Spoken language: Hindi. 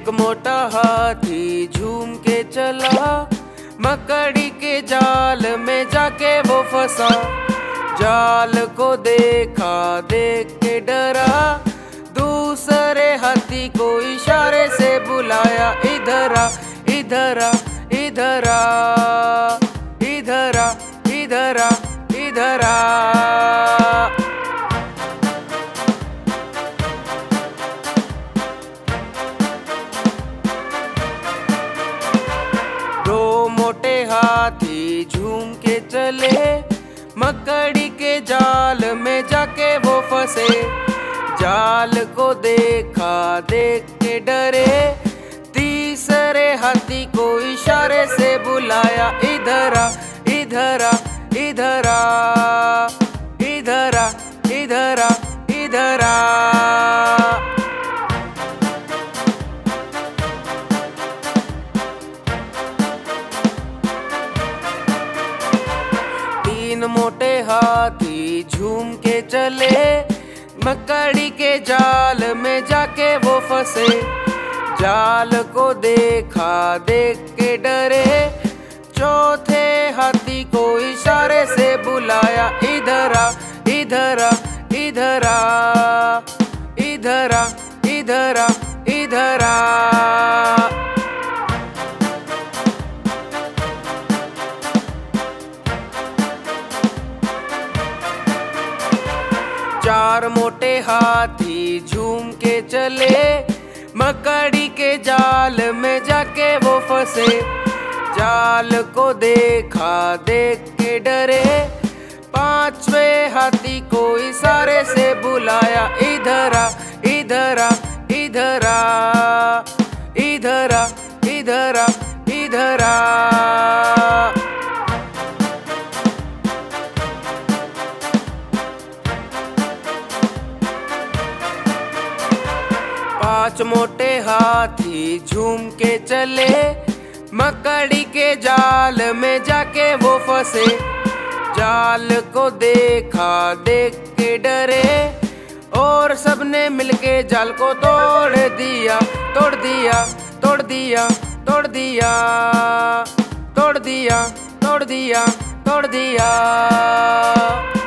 मोटा हाथी झूम के चला, मकड़ी के जाल में जाके वो फंसा। जाल को देखा, देख के डरा, दूसरे हाथी को इशारे से बुलाया, इधर आ, इधर आ, इधर आ, इधर आ, इधर आ, इधर आ। दो मोटे हाथी झूम के चले, मकड़ी के जाल में जाके वो फंसे। जाल को देखा, देख के डरे, तीसरे हाथी को इशारे से बुलाया, इधर आ, इधर आ, इधर आ, इधर आ, इधर आ, इधर आ। तीन मोटे हाथी झूम के चले, मकड़ी के जाल में जाके वो फंसे। जाल को देखा, देख के डरे, चौथे हाथी को इशारे से बुलाया, इधर आ, इधर आ, इधर आ, इधर आ, इधर आ, इधर आ। चार मोटे हाथी झूम के चले, मकड़ी के जाल में जाके वो फंसे। जाल को देखा, देख के डरे, पांचवें हाथी को इशारे से बुलाया, इधर आ, इधर आ, इधर आ, इधर आ, इधर आ, इधर आ। पांच मोटे हाथी झूम के चले, मकड़ी के जाल में जाके वो फंसे। जाल को देखा, देख के डरे, और सबने मिलके जाल को तोड़ दिया, तोड़ दिया, तोड़ दिया, तोड़ दिया, तोड़ दिया, तोड़ दिया, तोड़ दिया।